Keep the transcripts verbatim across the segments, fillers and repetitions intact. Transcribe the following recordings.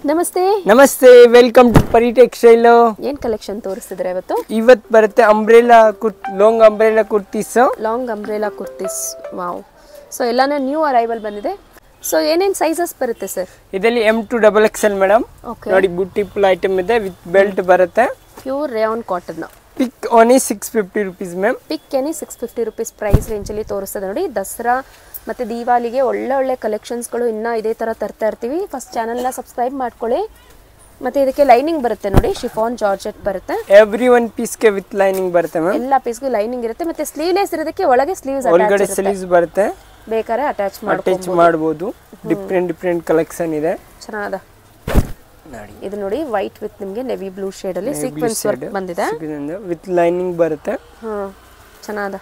ನಮಸ್ತೆ ನಮಸ್ತೆ welcome to Pari textile. ಏನ್ ಕಲೆಕ್ಷನ್ ತೋರಿಸ್ತಿದ್ರೆ ಇವತ್ತು? ಇವತ್ತು ಬರುತ್ತೆ umbrella kurti, long umbrella kurtis. Long umbrella kurtis, wow. So ಎಲ್ಲಾನು ನ್ಯೂ ಅರೈವಲ್ ಬಂದಿದೆ. ಸೊ ಏನೇನ್ ಸೈಜಸ್ ಬರುತ್ತೆ ಸರ್? ಇದರಲ್ಲಿ ಎಂ ಟು ಡಬಲ್ ಎಕ್ಸ್ ಎಲ್ ಮೇಡಮ್. ನೋಡಿ ಬ್ಯೂಟಿಫುಲ್ ಐಟಮ್ ಇದೆ, ವಿತ್ ಬೆಲ್ಟ್ ಬರುತ್ತೆ. Pure rayon cotton. Pick any six fifty rupees ma'am. Pick any six fifty rupees price ರೇಂಜಲ್ಲಿ ತೋರಿಸ್ತದೆ ನೋಡಿ. ದಸರಾ ಮತ್ತು ದೀಪಾವಳಿಗೆ ಒಳ್ಳೆ ಒಳ್ಳೆ ಕಲೆಕ್ಷನ್ಸ್ಗಳು ಇನ್ನೂ ಇದೇ ಥರ ತರ್ತಾ ಇರ್ತೀವಿ. ಫಸ್ಟ್ ಚಾನಲ್ನ ಸಬ್ಸ್ಕ್ರೈಬ್ ಮಾಡ್ಕೊಳ್ಳಿ. ಮತ್ತು ಇದಕ್ಕೆ ಲೈನಿಂಗ್ ಬರುತ್ತೆ ನೋಡಿ, ಶಿಫಾನ್ ಜಾರ್ಜೆಟ್ ಬರುತ್ತೆ. ಎವ್ರಿ ಒನ್ ಪೀಸ್ಗೆ ವಿತ್ ಲೈನಿಂಗ್ ಬರುತ್ತೆ ಮ್ಯಾಮ್. ಎಲ್ಲ ಪೀಸ್ಗೂ ಲೈನಿಂಗ್ ಇರುತ್ತೆ. ಮತ್ತು ಸ್ಲೀವ್ಲೆಸ್ ಇರೋದಕ್ಕೆ ಒಳಗೆ ಸ್ಲೀವ್ಸ್ ಒಳಗಡೆ ಸ್ಲೀವ್ಸ್ ಬರುತ್ತೆ, ಬೇಕಾದ್ರೆ ಅಟ್ಯಾಚ್ ಅಟ್ಯಾಚ್ ಮಾಡಬಹುದು. ಡಿಫ್ರೆಂಟ್ ಡಿಫ್ರೆಂಟ್ ಕಲೆಕ್ಷನ್ ಇದೆ, ಚೆನ್ನಾಗಿದೆ ನೋಡಿ. ಇದು ನೋಡಿ ವೈಟ್ ವಿತ್ ನಿಮಗೆ ನೆವಿ ಬ್ಲೂ ಶೇಡ್ ಅಲ್ಲಿ ಸೀಕ್ವೆನ್ಸ್ ವರ್ಕ್ ಬಂದಿದೆ, ವಿತ್ ಲೈನಿಂಗ್ ಬರುತ್ತೆ. ಹಾ ಚೆನ್ನಾಗಿದೆ.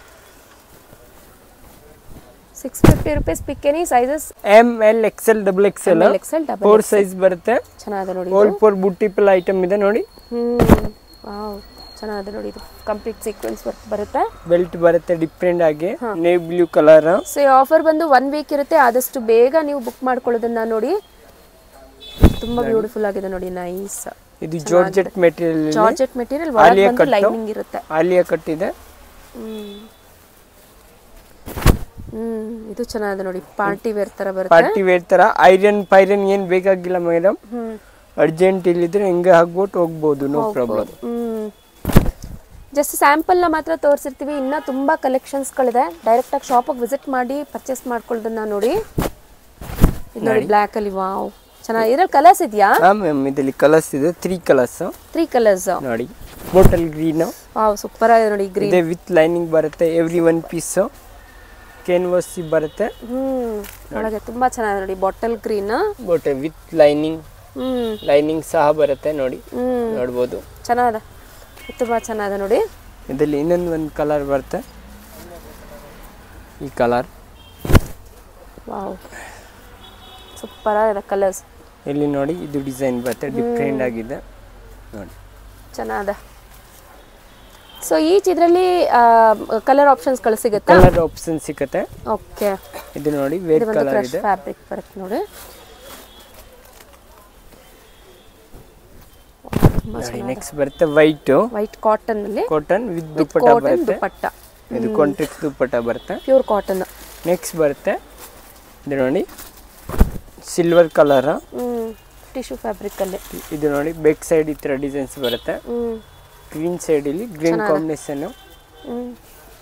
Six fifty rupees. Pick any sizes M L XL double XL four size ಬರುತ್ತೆ. ಚೆನ್ನಾಗಿದೆ ನೋಡಿ. ಆಲ್ ಫೋರ್ ಬ್ಯೂಟಿಫುಲ್ ಐಟಮ್ ಇದೆ ನೋಡಿ. ಹ್ಮ್ ವಾವ್ ಚೆನ್ನಾಗಿದೆ ನೋಡಿ. ಇದು ಕಂಪ್ಲೀಟ್ ಸೀಕ್ವೆನ್ಸ್ ವರ್ಕ್ ಬರುತ್ತೆ, ಬೆಲ್ಟ್ ಬರುತ್ತೆ ಡಿಫ್ರೆಂಟ್ ಆಗಿ, ನೇವಿ ಬ್ಲೂ ಕಲರ್. ಸೊ ಈ ಆಫರ್ ಬಂದು ಒನ್ ವೀಕ್ ಇರುತ್ತೆ, ಆದಷ್ಟು ಬೇಗ ನೀವು ಬುಕ್ ಮಾಡ್ಕೊಳ್ಳೋದನ್ನ ನೋಡಿ. ತುಂಬಾ ಬ್ಯೂಟಿಫುಲ್ ಆಗಿದೆ ನೋಡಿ, ನೈಸ್. ಇದು ಜಾರ್ಜೆಟ್ ಮೆಟೀರಿಯಲ್, ಜಾರ್ಜೆಟ್ ಮೆಟೀರಿಯಲ್ ಒಳಗೆ ಬಂದು ಲೈನಿಂಗ್ ಇರುತ್ತೆ. ಆಲಿಯಾ ಕಟ್ ಇದೆ. ಹ್ಮ್ ಹ್ಮ್ ಇದು ಚೆನ್ನಾಗಿದೆ ನೋಡಿ, ಪಾರ್ಟಿ ವೇರ್ ತರ ಬರುತ್ತೆ. ಪಾರ್ಟಿ ವೇರ್ ತರ ಐರನ್ ಪೈರನ್ ಏನ್ ಬೇಕಾಗಿಲ್ಲ ಮೇಡಮ್. ಅರ್ಜೆಂಟ್ ಇಲ್ಲಿದ್ರೆ ಹಿಂಗೆ ಹಾಕ್ಬಿಟ್ಟು ಹೋಗ್ಬೋದು, ನೋ ಪ್ರಾಬ್ಲಮ್. ಹ್ಮ್ ಜಸ್ಟ್ ಸ್ಯಾಂಪಲ್ ನ ಮಾತ್ರ ತೋರಿಸಿರ್ತೀವಿ, ಇನ್ನ ತುಂಬಾ ಕಲೆಕ್ಷನ್ಸ್ ಗಳಿದೆ. ಡೈರೆಕ್ಟ್ ಆಗಿ ಶಾಪ್ ವಿಸಿಟ್ ಮಾಡಿ ಪರ್ಚೇಸ್ ಮಾಡ್ಕೊಳ್ಳೋದನ್ನ ನೋಡಿ. ಇದು ನೋಡಿ ಬ್ಲಾಕ್ ಅಲ್ಲಿ, ವಾವ್ ಚೆನ್ನಾಗಿ. ಇದ್ರಲ್ಲಿ ಕಲರ್ಸ್ ಇದೆಯಾ? ಹಾ ಮ್ಯಾಮ್, ಇದರಲ್ಲಿ ಕಲರ್ಸ್ ಇದೆ, ತ್ರೀ ಕಲರ್ಸ್. ತ್ರೀ ಕಲರ್ಸ್ ನೋಡಿ. ಬಾಟಲ್ ಗ್ರೀನ್, ವಾವ್ ಸೂಪರ್ ಆಗಿದೆ ನೋಡಿ. ಗ್ರೀನ್ ಇದೆ ವಿತ್ ಲೈನಿಂಗ್ ಬರುತ್ತೆ. ಎವ್ರಿ ಒನ್ ಪೀಸ್ ಕ್ಯಾನ್ವಾಸ್ ಬರುತ್ತೆ. ಹ್ಮ್ ಒಳಗೆ ತುಂಬಾ ಚೆನ್ನಾಗಿದೆ ನೋಡಿ. Bottle green, bottle with lining. ಹ್ಮ್ ಲೈನಿಂಗ್ ಸಹ ಬರುತ್ತೆ ನೋಡಿ, ನೋಡ್ಬೋದು. ಚೆನ್ನಾಗಿದೆ, ತುಂಬಾ ಚೆನ್ನಾಗಿದೆ ನೋಡಿ. ಇದರಲ್ಲಿ ಇನ್ನೊಂದು ಒಂದು ಕಲರ್ ಬರುತ್ತೆ, ಈ ಕಲರ್. ವಾವ್ ಸೂಪರ್ ಆಗಿದೆ ಕಲರ್ಸ್. ಇಲ್ಲಿ ನೋಡಿ, ಇದು ಡಿಸೈನ್ ಬರುತ್ತೆ, ಡಿಫ್ರೆಂಟ್ ಆಗಿದೆ ನೋಡಿ, ಚೆನ್ನಾಗಿದೆ. ಸೊ ಈಚ್ ಇದರಲ್ಲಿ ಕಲರ್ ಆಪ್ಷನ್ಸ್ ಗಳು ಸಿಗುತ್ತೆ, ಕಲರ್ ಆಪ್ಷನ್ ಸಿಗುತ್ತೆ. ಓಕೆ ಇದು ನೋಡಿ ವೇರ್ ಕಲರ್ ಇದೆ, ಫ್ಯಾಬ್ರಿಕ್ ಬರುತ್ತೆ ನೋಡಿ. ನೆಕ್ಸ್ಟ್ ಬರುತ್ತೆ ವೈಟ್, ವೈಟ್ ಕಾಟನ್ ಅಲ್ಲಿ, ಕಾಟನ್ ವಿತ್ ದುಪ್ಪಟ್ಟ ಬರುತ್ತೆ. ದುಪ್ಪಟ್ಟ, ಇದು ಕಾಂಟ್ರಾಕ್ಟ್ ದುಪ್ಪಟ್ಟ ಬರುತ್ತೆ, ಪ್ಯೂರ್ ಕಾಟನ್. ನೆಕ್ಸ್ಟ್ ಬರುತ್ತೆ ಇದು ನೋಡಿ ಸಿಲ್ವರ್ ಕಲರ್, ಹ್ಮ್ ಟಿಶ್ಯೂ ಫ್ಯಾಬ್ರಿಕ್ ಅಲ್ಲಿ. ಇದು ನೋಡಿ ಬ್ಯಾಕ್ ಸೈಡ್ ಈ ತರ ಡಿಸೈನ್ಸ್ ಬರುತ್ತೆ. ಹ್ಮ್ ಗ್ರೀನ್ ಸೈಡ್ ಇಲ್ಲಿ ಗ್ರೀನ್ ಕಾಂಬಿನೇಷನ್. ಹ್ಮ್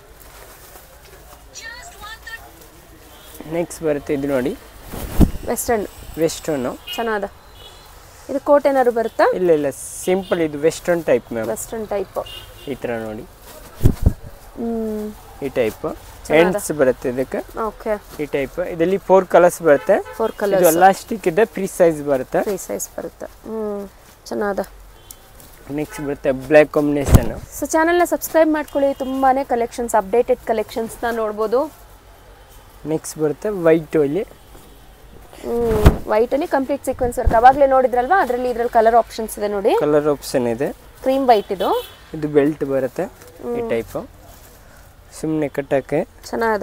ನೆಕ್ಸ್ಟ್ ಬರುತ್ತೆ ಇದು ನೋಡಿ ವೆಸ್ಟರ್ನ್, ವೆಸ್ಟರ್ನ್. ಚೆನ್ನಾಗಿದೆ. ಇದು ಕೋಟ್ ಏನಾದ್ರು ಬರುತ್ತಾ? ಇಲ್ಲ ಇಲ್ಲ, ಸಿಂಪಲ್. ಇದು western type ma'am, western type. ಈ ತರ ನೋಡಿ, ಹ್ಮ್ ಈ ಟೈಪ್ ಹ್ಯಾಂಡ್ಸ್ ಬರುತ್ತೆ ಇದಕ್ಕೆ. ಓಕೆ ಈ ಟೈಪ್. ಇದರಲ್ಲಿ ಫೋರ್ ಕಲರ್ಸ್ ಬರುತ್ತೆ. Four colours. ಇದು ಎಲಾಸ್ಟಿಕ್ ಇದೆ, ಫ್ರೀ ಸೈಜ್ ಬರುತ್ತೆ. ಫ್ರೀ ಸೈಜ್ ಬರುತ್ತೆ. ಹ್ಮ್ ಚೆನ್ನಾಗಿದೆ. ನೆಕ್ಸ್ಟ್ ಬರುತ್ತೆ ಬ್ಲ್ಯಾಕ್ ಕಾಂಬಿನೇಷನ್. ಸೊ ಚಾನೆಲ್ನ ಸಬ್ಸ್ಕ್ರೈಬ್ ಮಾಡ್ಕೊಳ್ಳಿ, ತುಂಬಾನೇ ಕಲೆಕ್ಷನ್ಸ್, ಅಪ್ಡೇಟೆಡ್ ಕಲೆಕ್ಷನ್ಸ್ನ ನೋಡ್ಬೋದು. ನೆಕ್ಸ್ಟ್ ಬರುತ್ತೆ ವೈಟ್ ಅಲ್ಲಿ. ಹ್ಮ್ ವೈಟ್ ಅಲ್ಲಿ ಕಂಪ್ಲೀಟ್ ಸೀಕ್ವೆನ್ಸ್ ವರ್ಕ್ ಅವಾಗಲೇ ನೋಡಿದ್ರಲ್ವಾ, ಅದರಲ್ಲಿ ಇದರಲ್ಲಿ ಕಲರ್ ಆಪ್ಷನ್ಸ್ ಇದೆ ನೋಡಿ. ಕಲರ್ ಆಪ್ಷನ್ ಇದೆ. ಕ್ರೀಮ್ ವೈಟ್ ಇದು. ಇದು ಬೆಲ್ಟ್ ಬರುತ್ತೆ ಈ ಟೈಪ್, ಸುಮ್ಮನೆ ಕಟ್ಟಕ್ಕೆ ಚೆನ್ನಾಗಿದೆ.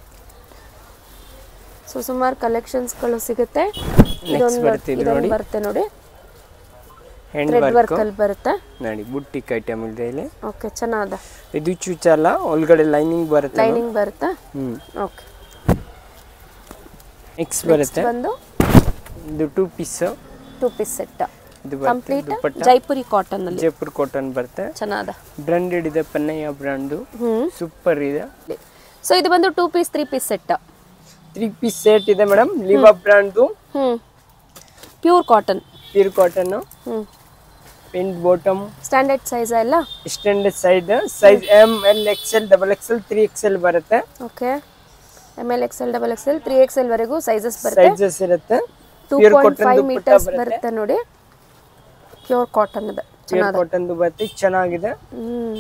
ಸೊ ಸುಮಾರು ಕಲೆಕ್ಷನ್ಸ್ಗಳು ಸಿಗುತ್ತೆ. ನೆಕ್ಸ್ಟ್ ಬರುತ್ತೆ ಇದು ನೋಡಿ, ಬರುತ್ತೆ ನೋಡಿ ಹ್ಯಾಂಡ್ ವರ್ಕ್ ವರ್ಕ್ ಅಲ್ಲಿ ಬರುತ್ತೆ ನೋಡಿ, ಬುಟ್ಟಿಕ್ ಐಟಮ್ ಇದೆ ಇಲ್ಲಿ. ಓಕೆ ಚೆನ್ನಾಗಿದೆ. ಇದು ಚೂಚಲ್ಲ, ಒಳಗಡೆ ಲೈನಿಂಗ್ ಬರುತ್ತೆ. ಲೈನಿಂಗ್ ಬರುತ್ತೆ. ಹ್ಮ್ ಓಕೆ ನೆಕ್ಸ್ಟ್ ಬರುತ್ತೆ ಬಂದು ಇದು two piece, two piece set. ಇದು ಕಂಪ್ಲೀಟ್ ಜೈಪುರಿ ಕಾಟನ್ ಅಲ್ಲಿ, ಜೈಪುರ್ ಕಾಟನ್ ಬರುತ್ತೆ. ಚೆನ್ನಾಗಿದೆ. ಬ್ರಾಂಡೆಡ್ ಇದೆ, ಪನ್ನಯ್ಯ ಬ್ರಾಂಡ್, ಹ್ಮ್ ಸೂಪರ್ ಇದೆ. ಸೊ ಇದು ಬಂದು two piece three piece set. Three piece set ಇದೆ ಮೇಡಮ್, ಲಿವಾ ಬ್ರಾಂಡ್. ಹ್ಮ್ ಪ್ಯೂರ್ ಕಾಟನ್, ಪ್ಯೂರ್ ಕಾಟನ್. ಹ್ಮ್ ಪಿಂಕ್ ಬಾಟಮ್, ಸ್ಟ್ಯಾಂಡರ್ಡ್ ಸೈಜ್ ಎಲ್ಲ, standard size. Size M L XL double XL three XL ಬರುತ್ತೆ. Okay M L XL double XL three Excel ವರೆಗೂ sizes ಬರುತ್ತೆ. Sizes ಇರುತ್ತೆ. Two point five metres ಬರುತ್ತೆ ನೋಡಿ. Pure cotton ಇದೆ, pure cotton ಬರುತ್ತೆ, ಚೆನ್ನಾಗಿದೆ. ಹ್ಮ್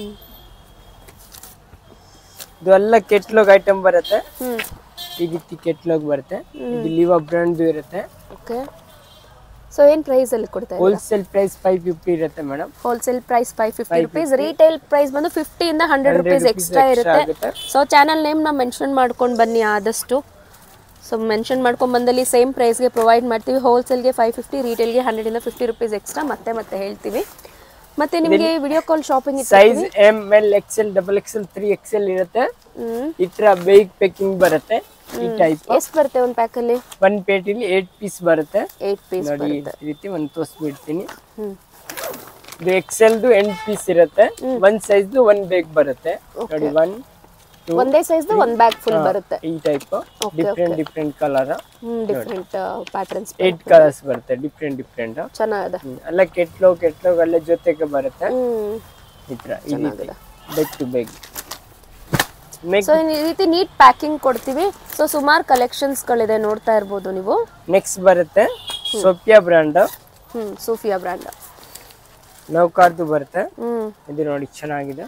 ಇದು ಎಲ್ಲ ಕೆಟ್ಲಾಗ್ ಐಟಮ್ ಬರುತ್ತೆ. ಹ್ಮ್ ಈ ರೀತಿ ಕೆಟ್ಲಾಗ್ ಬರುತ್ತೆ. ಇದು ಲಿವಾ ಬ್ರಾಂಡ್ ಇರುತ್ತೆ. ಓಕೆ ಸೊ ಏನ್ ಪ್ರೈಸ್ ಅಲ್ಲಿ ಕೊಡ್ತಾ ಇದ್ದೀರಾ? ಹೋಲ್ಸೇಲ್ ಪ್ರೈಸ್ ಫೈವ್ ಫಿಫ್ಟಿ ಇರುತ್ತೆ madam. Wholesale price five fifty rupees, retail price ಬಂದು ಫಿಫ್ಟಿ ಇಂದ ಹಂಡ್ರೆಡ್ ರುಪೀಸ್ ಎಕ್ಸ್ಟ್ರಾ ಇರುತ್ತೆ. ಸೊ ಚಾನಲ್ ನೇಮ್ ನ ಮೆನ್ಷನ್ ಮಾಡ್ಕೊಂಡು ಬನ್ನಿ ಆದಷ್ಟು. ಸೊ ಮೆನ್ಷನ್ ಮಾಡ್ಕೊಂಡು ಬಂದಲ್ಲಿ ಸೇಮ್ ಪ್ರೈಸ್ಗೆ ಪ್ರೊವೈಡ್ ಮಾಡ್ತೀವಿ. ಹೋಲ್ಸೇಲ್ಗೆ ಫೈವ್ ಫಿಫ್ಟಿ, ರೀಟೇಲ್ಗೆ ಹಂಡ್ರೆಡಿಂದ ಫಿಫ್ಟಿ ರುಪೀಸ್ ಎಕ್ಸ್ಟ್ರಾ ಮತ್ತೆ ಮತ್ತೆ ಹೇಳ್ತೀವಿ. ಮತ್ತೆ ನಿಮಗೆ video call shopping size M L XL double XL three XL ಇರುತ್ತೆ. ಈ ತರ ಬೇಗ ಪ್ಯಾಕಿಂಗ್ ಬರುತ್ತೆ. ಈ ಟೈಪ್ ಎಷ್ಟು ಬರುತ್ತೆ ಒಂದು ಪ್ಯಾಕ್ ಅಲ್ಲಿ? ಒನ್ ಪೇಟಿಲಿ ಏಟ್ ಪೀಸ್ ಬರುತ್ತೆ. ಏಟ್ ಪೀಸ್ ನೋಡಿ ಈ ರೀತಿ ಒಂದು ತೋರಿಸ್ಬಿಡ್ತೀನಿ. ಇದು ಎಕ್ಸೆಲ್ದು ಎಂಟು ಪೀಸ್ ಇರುತ್ತೆ. ಒಂದ್ ಸೈಜ್ದು ಒಂದ್ ಬೇಗ್ ಬರುತ್ತೆ. ನೋಡಿ ಒನ್ ಒಂದೇ ಸೈಜ್ದು ಒಂದ್ ಬ್ಯಾಗ್ ಫುಲ್ ಬರುತ್ತೆ. ಈ type different different colour, different patterns, eight colours ಬರುತ್ತೆ ಡಿಫ್ರೆಂಟ್ ಡಿಫ್ರೆಂಟ್. ಚೆನ್ನಾಗಿದೆ. ಅಲ್ಲ ಕೆಟ್ಲೋಗ್ ಕೆಟ್ಲೋಗ್ ಅಲ್ಲೇ ಜೊತೆಗೆ ಬರುತ್ತೆ. ಈ ತರ ಈ ರೀತಿ ಬೇಕ್ ಟು ಬೇಗ್. ಸೊ ಈ ರೀತಿ ನೀಟ್ ಪ್ಯಾಕಿಂಗ್ ಕೊಡ್ತೀವಿ. ಸೊ ಸುಮಾರು ಕಲೆಕ್ಷನ್ಸ್ ಗಳಿದೆ, ನೋಡ್ತಾ ಇರ್ಬೋದು ನೀವು. ನೆಕ್ಸ್ಟ್ ಬರುತ್ತೆ ಸೋಫಿಯಾ ಬ್ರ್ಯಾಂಡ್. ಹ್ಮ್ ಸೋಫಿಯಾ ಬ್ರ್ಯಾಂಡ್ ನೌಕಾರ್ದು ಬರುತ್ತೆ. ಹ್ಮ್ ಇದು ನೋಡಿ ಚೆನ್ನಾಗಿದೆ.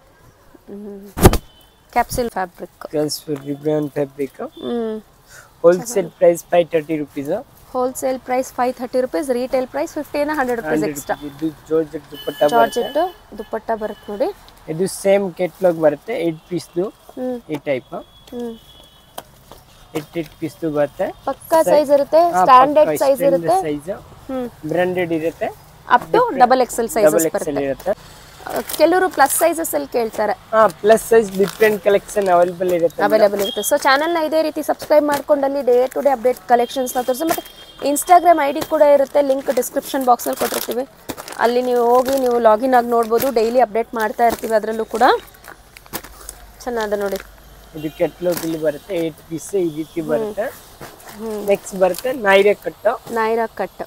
Capsule fabric, capsule ribbon fabric. ಹ್ಮ್ wholesale price five thirty rupees. Wholesale price five thirty rupees, retail price fifteen hundred rupees extra. ಇದು ಜಾರ್ಜೆಟ್ ದುಪಟ್ಟಾ ಜಾರ್ಜೆಟ್ ದುಪಟ್ಟ ಬರುತ್ತೆ ನೋಡಿ. ಇದು ಸೇಮ್ ಕೆಟ್ಲಾಗ್ ಬರುತ್ತೆ. ಏಟ್ ಪೀಸ್ದು ಈ ಟೈಪ್. ಹ್ಮ್ ಏಟ್ ಏಟ್ ಪೀಸ್ದು ಬರುತ್ತೆ. ಪಕ್ಕಾ ಸೈಜ್ ಇರುತ್ತೆ, ಸ್ಟ್ಯಾಂಡರ್ಡ್ ಸೈಜ್ ಇರುತ್ತೆ. ಸೈಜ್ ಹ್ಮ್ ಬ್ರಾಂಡೆಡ್ ಇರುತ್ತೆ. Up to double XL sizes ಬರುತ್ತೆ. ಇರುತ್ತೆ. ಕೆಲವರು ಪ್ಲಸ್ ಸೈಜಸ್ ಅಲ್ಲಿ ಕೇಳ್ತಾರೆ. ಹಾ plus size different collection available ಇರುತ್ತೆ. ಅವೈಲೇಬಲ್ ಇರುತ್ತೆ. ಸೊ ಚಾನಲ್ನ ಇದೇ ರೀತಿ ಸಬ್ಸ್ಕ್ರೈಬ್ ಮಾಡ್ಕೊಂಡಲ್ಲಿ ಡೇ ಟು ಡೇ ಅಪ್ಡೇಟ್ ಕಲೆಕ್ಷನ್ಸ್ನ ತೋರಿಸಿ. ಮತ್ತು ಇನ್ಸ್ಟಾಗ್ರಾಮ್ ಐ ಡಿ ಕೂಡ ಇರುತ್ತೆ, ಲಿಂಕ್ ಡಿಸ್ಕ್ರಿಪ್ಷನ್ ಬಾಕ್ಸಲ್ಲಿ ಕೊಟ್ಟಿರ್ತೀವಿ. ಅಲ್ಲಿ ನೀವು ಹೋಗಿ ನೀವು ಲಾಗಿನ್ ಆಗಿ ನೋಡ್ಬೋದು. ಡೈಲಿ ಅಪ್ಡೇಟ್ ಮಾಡ್ತಾ ಇರ್ತೀವಿ ಅದರಲ್ಲೂ ಕೂಡ. ಚೆನ್ನಾಗಿದೆ ನೋಡಿ. ಇದು ಕೆಟ್ಲಾಗ್ ಇಲ್ಲಿ ಬರುತ್ತೆ. ಏಟ್ ಪೀಸ್ ಈ ರೀತಿ ಬರುತ್ತೆ. ನೆಕ್ಸ್ಟ್ ಬರುತ್ತೆ ನೈರಾ ಕಟ್. ನೈರಾ ಕಟ್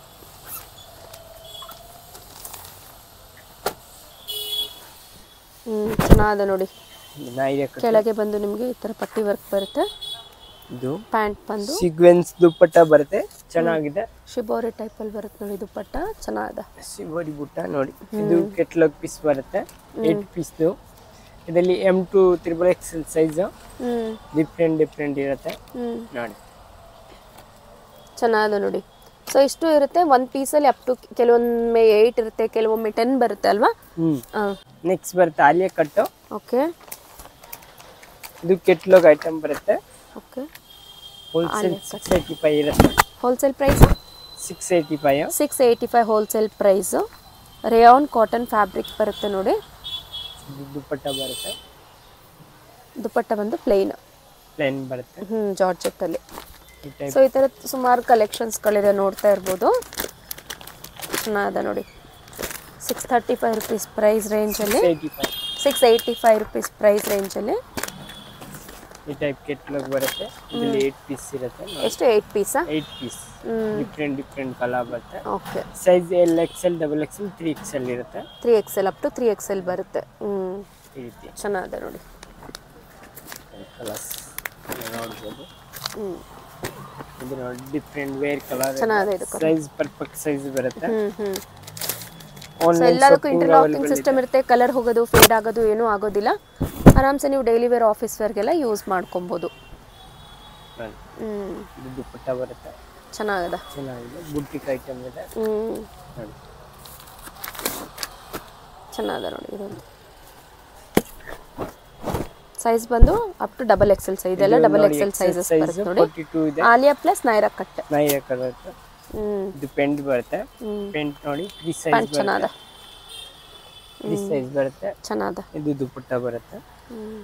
ಹ್ಮ್ ಚೆನ್ನಾಗಿದೆ ನೋಡಿ. ನೈರಾ ಕಟ್ ಕೆಳಗೆ ಬಂದು ನಿಮಗೆ ಈ ತರ ಪಟ್ಟಿ ವರ್ಕ್ ಬರುತ್ತೆ. ಇದು ಪ್ಯಾಂಟ್ ಬಂದು ಸೀಕ್ವೆನ್ಸ್ ದುಪಟ್ಟಾ ಬರುತ್ತೆ. ಚೆನ್ನಾಗಿದೆ. ಶಿಬೋರಿ ಟೈಪ್ ಅಲ್ಲಿ ಬರುತ್ತೆ ನೋಡಿ ದುಪಟ್ಟಾ. ಚೆನ್ನಾಗಿದೆ. ಶಿಬೋರಿ ಬುಟ್ಟ ನೋಡಿ. ಇದು ಕೆಟ್ಲಾಗ್ ಪೀಸ್ ಬರುತ್ತೆ. ಏಟ್ ಪೀಸ್ದು. ಇದರಲ್ಲಿ M to triple XL size ಹ್ಮ್ ಡಿಫ್ರೆಂಟ್ ಡಿಫ್ರೆಂಟ್ ಇರುತ್ತೆ. ಹ್ಮ್ ನೋಡಿ ಚೆನ್ನಾಗಿದೆ ನೋಡಿ. ಸೊ ಇಷ್ಟು ಇರುತ್ತೆ ಒಂದು ಪೀಸಲ್ಲಿ. ಅಪ್ ಟು ಕೆಲವೊಮ್ಮೆ ಏಯ್ಟ್ ಇರುತ್ತೆ, ಕೆಲವೊಮ್ಮೆ ಟೆನ್ ಬರುತ್ತೆ ಅಲ್ವಾ. ಹ್ಮ್ ನೆಕ್ಸ್ಟ್ ಬರುತ್ತೆ ಆಲಿಯಾ ಕಟ್. ಓಕೆ ಇದು ಕೆಟ್ಲಾಗ್ ಐಟಮ್ ಬರುತ್ತೆ. Okay wholesale six eighty five ಇರುತ್ತೆ. Wholesale price six eighty five six eighty five wholesale price. Rayon cotton fabric ಬರುತ್ತೆ ನೋಡಿ. ದುಪಟ್ಟಾ ಬರುತ್ತೆ. ದುಪಟ್ಟ ಬಂದು ಪ್ಲೇನ್ ಪ್ಲೇನ್ ಬರುತ್ತೆ. ಹ್ಮ್ ಜಾರ್ಜೆಟ್ ಅಲ್ಲಿ. ಸೊ ಈ ಥರ ಸುಮಾರು ಕಲೆಕ್ಷನ್ಸ್ಗಳಿದೆ, ನೋಡ್ತಾ ಇರ್ಬೋದು. ಚೆನ್ನಾಗಿದೆ ನೋಡಿ. Six thirty five rupees price ರೇಂಜಲ್ಲಿ, six eighty five rupees price ರೇಂಜಲ್ಲಿ ಈ ಟೈಪ್ ಕೆಟ್ಲಾಗ್ ಬರುತ್ತೆ. ಇದರಲ್ಲಿ ಏಟ್ ಪೀಸ್ ಇರುತ್ತೆ. ಎಷ್ಟು ಏಟ್ ಪೀಸಾ? Eight piece different different colour ಬರುತ್ತೆ. Okay size L XL double XL three XL ಇರುತ್ತೆ. Three XL up to three XL ಬರುತ್ತೆ. ಹ್ಮ್ ಈ ರೀತಿ ಚೆನ್ನಾಗಿದೆ ನೋಡಿ. ಕಲರ್ಸ್ ನೋಡ್ಬೋದು. ಹ್ಮ್ ಇದು ನೋಡಿ ಡಿಫ್ರೆಂಟ್ ವೇರ್ ಕಲರ್. ಚೆನ್ನಾಗಿದೆ. ಇದು ಸೈಜ್ ಪರ್ಫೆಕ್ಟ್ ಸೈಜ್ ಬರುತ್ತೆ. ಹ್ಮ್ ಹ್ಮ್ ಸೊ ಎಲ್ಲದಕ್ಕೂ ಇಂಟರ್ಲಾಕಿಂಗ್ ಸಿಸ್ಟಮ್ ಇರುತ್ತೆ. ಕಲರ್ ಹೋಗೋದು ಫೇಡ್ ಆಗೋದು ಏನೂ ಆಗೋದಿಲ್ಲ. ಆರಾಮ್ಸೆ ನೀವು ಡೈಲಿ ವೇರ್ ಆಫೀಸ್ ವೇರ್ಗೆಲ್ಲ ಯೂಸ್ ಮಾಡ್ಕೊಬೋದು. ಹ್ಮ್ ಇದು ದುಪಟ್ಟಾ ಬರುತ್ತೆ. ಚೆನ್ನಾಗಿದೆ. ಚೆನ್ನಾಗಿದೆ. ಬುಟಿಕ್ ಐಟಮ್ ಇದೆ. ಹ್ಮ್ ನೋಡಿ ಚೆನ್ನಾಗಿದೆ ನೋಡಿ. ಇದೊಂದು ಸೈಜ್ ಬಂದು up to double XL size. ಇದೆಲ್ಲ ಡಬಲ್ ಎಕ್ಸೆಲ್ ಸೈಜಸ್ ಬರುತ್ತೆ ನೋಡಿ. Alia plus Naira cut. Naira cut ಬರುತ್ತೆ. ಹ್ಮ್ ಇದು ಪೆಂಟ್ ಬರುತ್ತೆ. ಪೆಂಟ್ ನೋಡಿ ತ್ರೀ ಸೈಜ್ ಬರುತ್ತೆ. ಚೆನ್ನಾಗಿದೆ. ತ್ರೀ ಸೈಜ್ ಬರುತ್ತೆ. ಚೆನ್ನಾಗಿದೆ. ಇದು ದುಪಟ್ಟಾ ಬರುತ್ತೆ. ಹ್ಮ್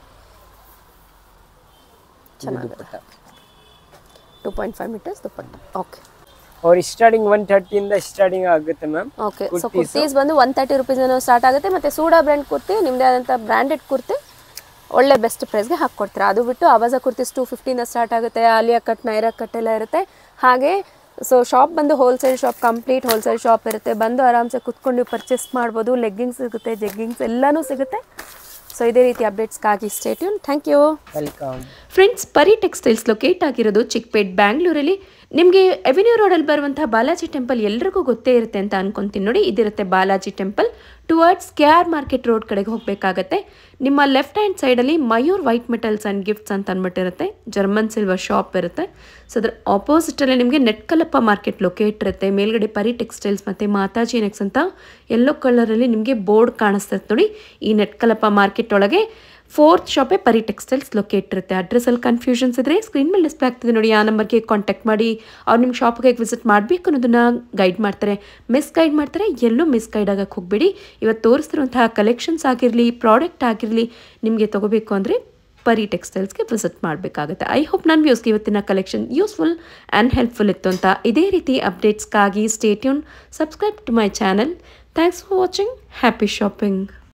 ಚೆನ್ನಾಗಿದೆ. Two point five meters dupatta. Okay और स्टार्टिंग वन थर्टी ಇಂದ ಸ್ಟಾರ್ಟಿಂಗ್ ಆಗುತ್ತೆ ಮ್ಯಾಮ್. ಓಕೆ ಸೊ ಕುರ್ತೀಸ್ ಬಂದು ಒನ್ ತರ್ಟಿ ರುಪೀಸ್ ಸ್ಟಾರ್ಟ್ ಆಗುತ್ತೆ. ಮತ್ತೆ ಸೂಡಾ ಬ್ರ್ಯಾಂಡ್ ಕುರ್ತಿ ನಿಮ್ಮದೇ ಆದಂಥ ಬ್ರ್ಯಾಂಡೆಡ್ ಕುರ್ತಿ ಒಳ್ಳೆ ಬೆಸ್ಟ್ ಪ್ರೈಸ್ಗೆ ಹಾಕ್ಕೊಡ್ತೀರಾ. ಅದು ಬಿಟ್ಟು ಆವಾಜ ಕುರ್ತೀಸ್ ಟೂ ಫಿಫ್ಟಿಯಿಂದ ಸ್ಟಾರ್ಟ್ ಆಗುತ್ತೆ. ಆಲಿಯಾ ಕಟ್ ನೈರಾ ಕಟ್ ಎಲ್ಲ ಇರುತ್ತೆ. ಹಾಗೆ ಸೊ ಶಾಪ್ ಬಂದು wholesale shop, complete wholesale shop ಇರುತ್ತೆ. ಬಂದು ಆರಾಮ್ಸೆ ಕುತ್ಕೊಂಡು ನೀವು ಪರ್ಚೇಸ್ ಮಾಡ್ಬೋದು. ಲೆಗ್ಗಿಂಗ್ಸ್ ಸಿಗುತ್ತೆ, ಜೆಗ್ಗಿಂಗ್ಸ್ ಎಲ್ಲನೂ ಸಿಗುತ್ತೆ. ಸೊ ಇದೇ ರೀತಿ ಅಪ್ಡೇಟ್ಸ್ಗಾಗಿ stay tune. Thank you. Welcome friends. Pari textiles locate ಆಗಿರೋದು ಚಿಕ್ಕಪೇಟ್ ಬ್ಯಾಂಗ್ಳೂರಲ್ಲಿ. ನಿಮಗೆ ಅವೆನ್ಯೂ ರೋಡಲ್ಲಿ ಬರುವಂತಹ ಬಾಲಾಜಿ ಟೆಂಪಲ್ ಎಲ್ರಿಗೂ ಗೊತ್ತೇ ಇರುತ್ತೆ ಅಂತ ಅನ್ಕೊಂತೀನಿ ನೋಡಿ. ಇದಿರುತ್ತೆ Balaji temple. Towards K R market road ಕಡೆಗೆ ಹೋಗಬೇಕಾಗತ್ತೆ. ನಿಮ್ಮ ಲೆಫ್ಟ್ ಹ್ಯಾಂಡ್ ಸೈಡಲ್ಲಿ Mayur white metals and gifts ಅಂತ ಅಂದ್ಬಿಟ್ಟಿರುತ್ತೆ. ಜರ್ಮನ್ ಸಿಲ್ವರ್ ಶಾಪ್ ಇರುತ್ತೆ. ಸೊ ಅದ್ರ ಆಪೋಸಿಟಲ್ಲಿ ನಿಮಗೆ ನೆಟ್ಕಲಪ್ಪ ಮಾರ್ಕೆಟ್ ಲೊಕೇಟ್ ಇರುತ್ತೆ. ಮೇಲ್ಗಡೆ ಪರಿ ಟೆಕ್ಸ್ಟೈಲ್ಸ್ ಮತ್ತು ಮಾತಾಜಿ ನೆಕ್ಸ್ ಅಂತ ಯೆಲ್ಲೋ ಕಲರಲ್ಲಿ ನಿಮಗೆ ಬೋರ್ಡ್ ಕಾಣಿಸ್ತದೆ ನೋಡಿ. ಈ ನೆಟ್ಕಲಪ್ಪ ಮಾರ್ಕೆಟ್ ಒಳಗೆ ಫೋರ್ತ್ ಶಾಪೇ ಪರಿ ಟೆಕ್ಸ್ಟೈಲ್ಸ್ ಲೊಕೇಟ್ ಇರುತ್ತೆ. ಅಡ್ರೆಸ್ಸಲ್ಲಿ ಕನ್ಫ್ಯೂಷನ್ಸ್ ಇದ್ದರೆ ಸ್ಕ್ರೀನ್ ಮೇಲೆ ಡಿಸ್ಪ್ಲೇ ಆಗ್ತದೆ ನೋಡಿ, ಆ ನಂಬರ್ಗೆ ಕಾಂಟ್ಯಾಕ್ಟ್ ಮಾಡಿ. ಅವ್ರು ನಿಮ್ಮ ಶಾಪ್ಗೆ ವಿಸಿಟ್ ಮಾಡಬೇಕು ಅನ್ನೋದನ್ನು ಗೈಡ್ ಮಾಡ್ತಾರೆ, ಮಿಸ್ ಗೈಡ್ ಮಾಡ್ತಾರೆ. ಎಲ್ಲೂ ಮಿಸ್ ಗೈಡ್ ಆಗೋಕ್ಕೆ ಹೋಗಬೇಡಿ. ಇವತ್ತು ತೋರಿಸ್ತಿರುವಂತಹ ಕಲೆಕ್ಷನ್ಸ್ ಆಗಿರಲಿ, ಪ್ರಾಡಕ್ಟ್ ಆಗಿರಲಿ, ನಿಮಗೆ ತೊಗೋಬೇಕು ಅಂದರೆ ಪರಿ ಟೆಕ್ಸ್ಟೈಲ್ಸ್ಗೆ ವಿಸಿಟ್ ಮಾಡಬೇಕಾಗುತ್ತೆ. ಐ ಹೋಪ್ ನನ್ನ ವ್ಯೂಸ್ಗೆ ಇವತ್ತಿನ ಕಲೆಕ್ಷನ್ ಯೂಸ್ಫುಲ್ ಆ್ಯಂಡ್ ಹೆಲ್ಪ್ಫುಲ್ ಇತ್ತು ಅಂತ. ಇದೇ ರೀತಿ ಅಪ್ಡೇಟ್ಸ್ಗಾಗಿ stay tune, subscribe to my channel. Thanks for watching. Happy shopping.